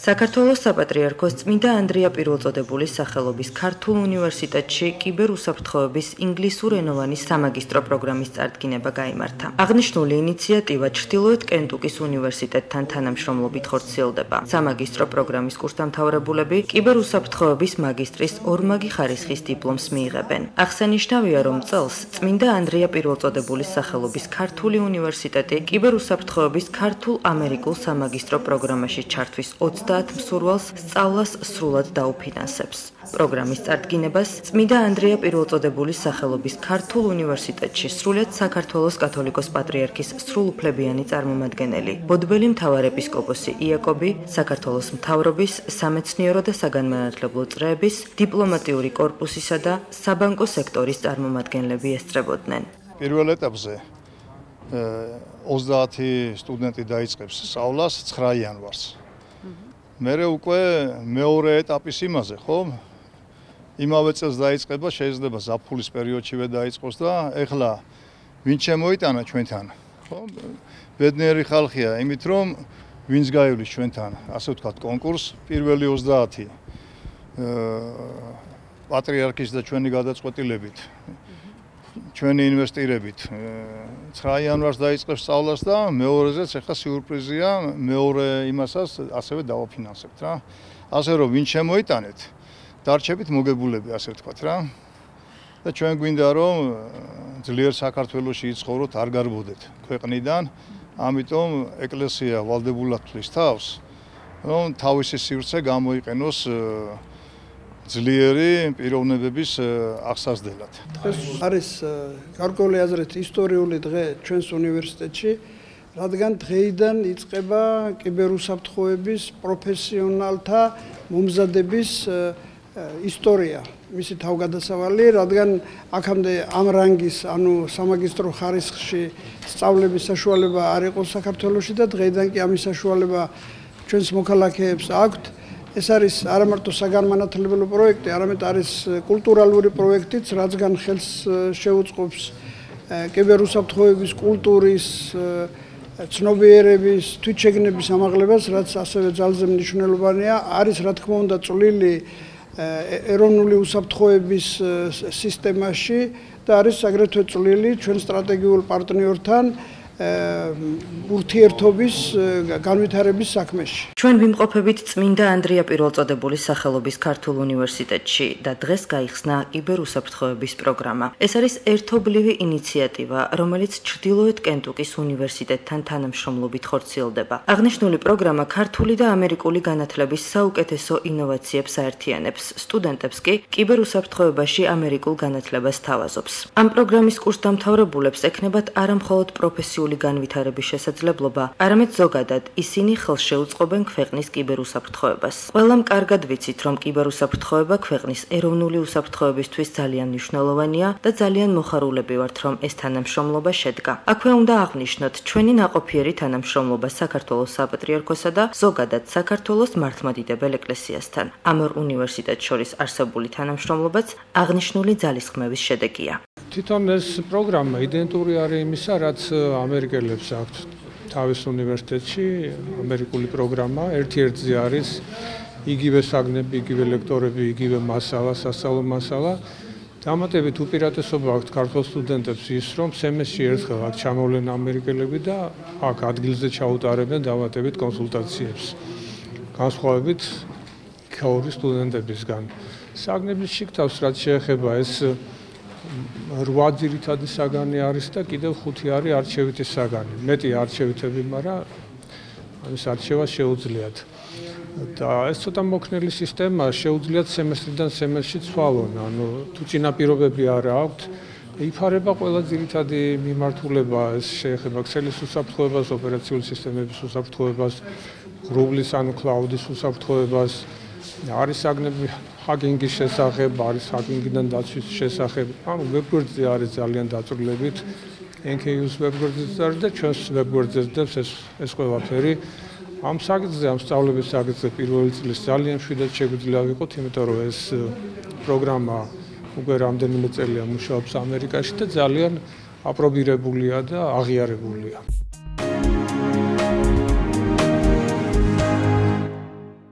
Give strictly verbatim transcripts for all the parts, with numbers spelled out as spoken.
საქართველოს საპატრიარქოს წმინდა ანდრია პირველწოდებულის სახელობის ქართულ უნივერსიტეტში კიბერუსაფრთხოების ინგლისურენოვანი სამაგისტრო პროგრამის წარდგინება გაიმართა. აღნიშნული ინიციატივა ჩრდილოეთ კენტუკის უნივერსიტეტთან თანამშრომლობით ხორციელდება. სამაგისტრო პროგრამის კურსდამთავრებულები კიბერუსაფრთხოების მაგისტრის ორმაგი ხარისხის დიპლომს მიიღებენ. აღსანიშნავია, რომ წელს წმინდა ანდრია პირველწოდებულის სახელობის ქართული უნივერსიტეტი კიბერუსაფრთხოების ქართულ-ამერიკულ სამაგისტრო პროგრამაში ჩართვის ოცდაათ მსურველს სწავლას სრულად დაუფინანსებს. პროგრამის წარდგინებას წმინდა ანდრია პირველწოდებულის სახელობის ქართულ უნივერსიტეტში სრულიად საქართველოს კათოლიკოს პატრიარქის სრულუფლებიანი წარმომადგენელი, ბოდბელი მთავარეპისკოპოსი იაკობი, საქართველოს მთავრობის, სამეცნიერო და საგანმანათლებლო წრეების, დიპლომატიური კორპუსისა და საბანკო სექტორის წარმომადგენლები ესწრებოდნენ. პირველ ეტაპზე ოცდაათი სტუდენტი დაიწყებს სწავლას ცხრა იანვარს. მერე უკვე მეორე ეტაპის იმაზე, ხო? იმავე წელს დაიწყება, შეიძლება ზაფხულის პერიოდშივე დაიწყოს და ეხლა ვინ შემოიტანა ჩვენთან, ხო? ბედნიერი ხალხია, იმით რომ ვინც გაივლის ჩვენთან, ასე ვთქვათ, კონკურს, პირველი ოცდაათი პატრიარქის და ჩვენი გადაწყვეტილებით, ჩვენი ინვესტირებით ცხრა იანვარს დაიწყებს სწავლას და მეორეზეც ეხლა სიურპრიზია, მეორე იმასაც ასევე დავაფინანსებთ რა. ასე რომ ვინ შემოიტანეთ, დარჩებით მოგებულები, ასე ვთქვათ რა. და ჩვენ გვინდა რომ ძლიერ საქართველოში იცხოვროთ, არ გარბოდეთ ქვეყნიდან, ამიტომ ეკლესია ვალდებულად თვლის თავს, რომ თავისი სივრცე გამოიყენოს ძლიერი პიროვნებების აღსაზრდელად. დღეს არის გარკვეული აზრით ისტორიული დღე ჩვენს უნივერსიტეტში, რადგან დღეიდან იწყება კიბერუსაფრთხოების პროფესიონალთა მომზადების ისტორია, მისი თავგადასავალი, რადგან აქამდე ამ რანგის, ანუ სამაგისტრო ხარისხში სწავლების საშუალება არ იყო საქართველოში და დღეიდან კი ამის საშუალება ჩვენს მოქალაქეებს აქვთ. ეს არის არა მარტო საგანმანათლებლო პროექტი, არამედ არის კულტურალური პროექტიც, რაც გან ხელს შეუწყობს კიბერუსაფრთხოების კულტურის, ცნობიერების, თვითშეგნების ამაღლებას, რაც ასევე ძალზე მნიშვნელოვანია. არის რა თქმა უნდა წვლილი ეროვნული უსაფრთხოების სისტემაში და არის აგრეთვე წვლილი ჩვენ სტრატეგიულ პარტნიორთან ურთიერთობის განვითარების საქმეში. ჩვენ ვიმყოფებით წმინდა ანდრია პირველწოდებულის სახელობის ქართულ უნივერსიტეტში და დღეს გაიხსნა კიბერუსაფრთხოების პროგრამა. ეს არის ერთობლივი ინიციატივა, რომელიც ჩრდილოეთ კენტუკის უნივერსიტეტთან თანამშრომლობით ხორციელდება. აღნიშნული პროგრამა ქართული და ამერიკული განათლების საუკეთესო ინოვაციებს აერთიანებს. სტუდენტებს კი კიბერუსაფრთხოებაში ამერიკულ განათლებას თავაზობს. ამ პროგრამის კურსდამთავრებულებს ექნებათ არა მხოლოდ პროფესიული განვითარების შესაძლებლობა, არამედ ზოგადად ისინი ხელს შეუწყობენ ქვეყნის კიბერუსაფრთხოებას. ყველამ კარგად ვიცით, რომ კიბერუსაფრთხოება ქვეყნის ეროვნული უსაფრთხოებისთვის ძალიან მნიშვნელოვანია და ძალიან მოხარულები ვართ, რომ ეს თანამშრომლობა შედგა. აქვე უნდა აღვნიშნოთ ჩვენი ნაყოფიერი თანამშრომლობა საქართველოს საპატრიარქოსა და ზოგადად საქართველოს მართლმადიდებელ ეკლესიასთან. ამ ორ უნივერსიტეტს შორის არსებული თანამშრომლობაც აღნიშნული ძალისხმევის შედეგია. თვითონ ეს პროგრამა იდენტური არის იმისა, რაც ამერიკელებს აქვთ თავის უნივერსიტეტში, ამერიკული პროგრამა, ერთ-ერთზე არის იგივე საგნები, იგივე ლექტორები, იგივე მასალა, სასწავლო მასალა. დამატებით უპირატესობა აქვთ ქართულ სტუდენტებს ის, რომ სემესტრში ერთხელ აქ ჩამოვლენ ამერიკელები და აქ ადგილზე ჩაუტარებენ დამატებით კონსულტაციებს. განსხვავებით ქაური სტუდენტებისგან. საგნების შიგთავს, რაც შეეხება ეს რვა ძირითადი საგანი არის და კიდევ ხუთი არის არჩევითი საგანი. მეტი არჩევითები, მაგრამ ამის არჩევა შეუძლიათ. და ეს ცოტა მოქნილი სისტემა შეუძლიათ სემესტრიდან სემესტრში ცვალონ, ანუ თუ წინაპირობები არ აქვთ, იფარება ყველა ძირითადი მიმართულება, ეს შეეხება ქსელის უსაფრთხოებას, ოპერაციული სისტემების უსაფრთხოებას, ღრუბლის ანუ კლაუდის უსაფრთხოებას. არის საგნები ჰაკინგის შესახებ, არის ჰაკინგიდან დაცვის შესახებ. ანუ ვებგვერდზე არის ძალიან დაწვრილებით ენ კეი იუს ვებგვერდზეც არის და ჩვენს ვებგვერდზეც დევს ეს ეს ყველაფერი. ამ საკითხზე, ამ სწავლების საკითხზე პირველი წლის ძალიან მშვიდად შეგვიძლია ვიყოთ, იმიტომ რომ ეს პროგრამა უკვე რამდენიმე წელია მუშაობს ამერიკაში და ძალიან აპრობირებულია და აღიარებულია.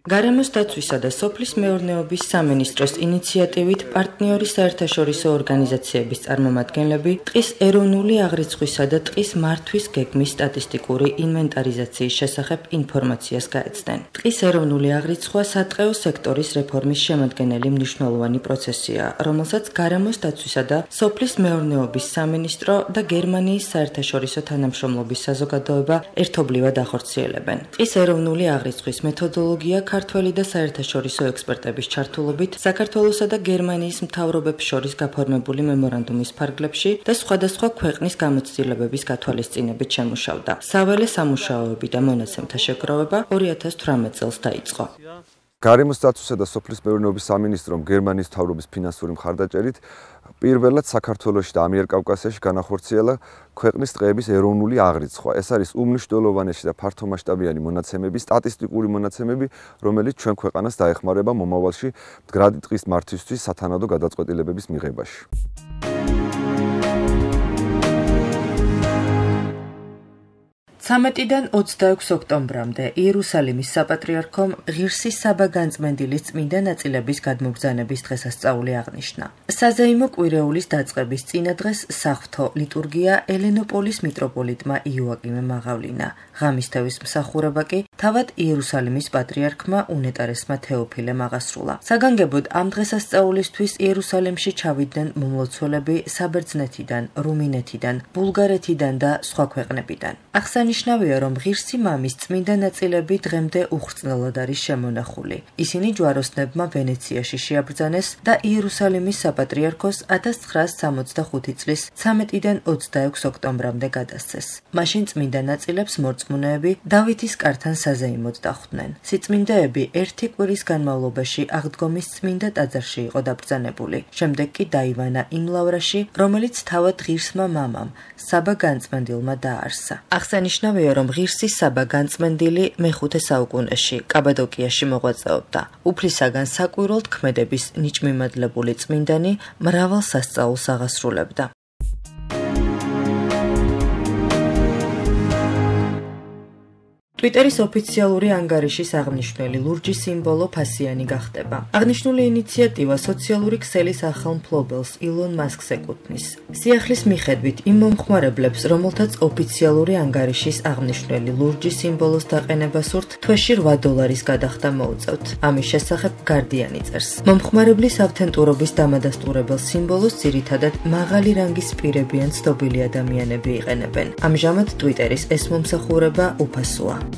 გარემოს დაცვისა და სოფლის მეურნეობის სამინისტროს ინიციატივით პარტნიორი საერთაშორისო ორგანიზაციების წარმომადგენლები ტყის ეროვნული აღრიცხვისა და ტყის მართვის გეგმის სტატისტიკური ინვენტარიზაციის შესახებ ინფორმაციას გაეცდნენ. ტყის ეროვნული აღრიცხვა სატყეო სექტორის რეფორმის შემადგენელი მნიშვნელოვანი პროცესია, რომელსაც გარემოს დაცვისა და სოფლის მეურნეობის სამინისტრო და გერმანიის საერთაშორისო თანამშრომლობის საზოგადოება ერთობლივად ახორციელებენ. ტყის ეროვნული აღრიცხვის მეთოდოლოგია ქართველი და საერთაშორისო ექსპერტების ჩართულობით საქართველოსა და გერმანიის მთავრობებს შორის გაფორმებული მემორანდუმის ფარგლებში და სხვადასხვა ქვეყნის გამოცდილებების გათვალისწინებით შემუშავდა. საველე სამუშაოები და მონაცემთა შეგროვება ორი ათას თვრამეტ წელს დაიწყო. გარემოს დაცვისა და სოფლის მეურნეობის სამინისტრომ გერმანიის მთავრობის ფინანსური მხარდაჭერით პირველად საქართველოში და ამიერკავკასიაში განახორციელა ქვეყნის ტყეების ეროვნული აღრიცხვა. ეს არის უმნიშვნელოვანესი და ფართომასშტაბიანი მონაცემები, სტატისტიკური მონაცემები, რომელიც ჩვენ ქვეყანას დაეხმარება მომავალში მდგრადი ტყის მართვისთვის სათანადო გადაწყვეტილებების მიღებაში. ცამეტიდან ოცდაექვსი ოქტომბრამდე იერუსალიმის საპატრიარქომ ღირსი საბა განწმენდილის წმინდა ნაწილების გადმობრძანების დღესასწაული აღნიშნა. საზეიმო კვირეულის დაწყების წინადღეს საღვთო ლიტურგია ელენოპოლის მიტროპოლიტმა იოაკიმე მაღავლინა. ღამისთევის მსახურება კი თავად იერუსალიმის პატრიარქმა უნეტარესმა თეოფილე მაღასრულა. საგანგებოდ ამ დღესასწაულისთვის იერუსალიმში ჩავიდნენ მომლოცველები საბერძნეთიდან, რუმინეთიდან, ბულგარეთიდან და სხვა ქვეყნებიდან. აღსანიშნავია, რომ ღირსი მამის წმინდა ნაწილები დღემდე უხრწნელად არის შემონახული. ისინი ჯვაროსნებმა ვენეციაში შეაბრძანეს და იერუსალიმის საპატრიარქოს ათას ცხრაასი სამოცდახუთი წლის ცამეტიდან ოცდაექვსი ოქტომბრამდე გადასცეს. მაშინ წმინდა ნაწილებს მორწმუნეები დავითის კართან საზეიმოდ დახვდნენ. სიწმინდეები ერთი კვირის განმავლობაში აღდგომის წმინდა ტაძარში იყო დაბრძანებული. შემდეგ კი დაივანა იმ ლავრაში, რომელიც თავად ღირსმა მამამ, საბა განწმენდილმა დააარსა. აღსანიშნავია, რომ ღირსი საბა განწმენდილი მეხუთე საუკუნეში კაბადოკიაში მოღვაწეობდა. უფლისაგან საკვირველთ ქმედების ნიჭმიმადლებული წმინდანი მრავალ სასწაულს აღასრულებდა. ტვიტერის ოფიციალური ანგარიშის აღნიშნული ლურჯი სიმბოლო ფასიანი გახდება. აღნიშნული ინიციატივა სოციალური ქსელის ახალ მფლობელს ილონ მასკს ეკუთვნის. სიახლის მიხედვით იმ მომხმარებლებს, რომელთაც ოფიციალური ანგარიშის აღნიშნული ლურჯი სიმბოლოს დაყენება სურთ, თვეში რვა დოლარის გადახდა მოუწევთ. ამის შესახებ გარდიანი წერს. მომხმარებლის ავთენტურობის დამადასტურებელ სიმბოლოს ძირითადად მაღალი რანგის პირები ან ცნობილი ადამიანები იყენებენ. ამჟამად ტვიტერის ეს მომსახურება უფასოა.